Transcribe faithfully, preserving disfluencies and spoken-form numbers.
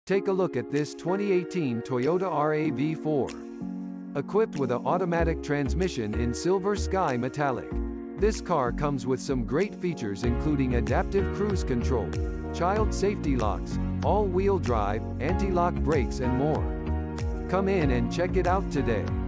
Take a look at this twenty eighteen Toyota R A V four. Equipped with an automatic transmission in silver sky metallic. This car comes with some great features including adaptive cruise control, child safety locks, all-wheel drive, anti-lock brakes and more. Come in and check it out today.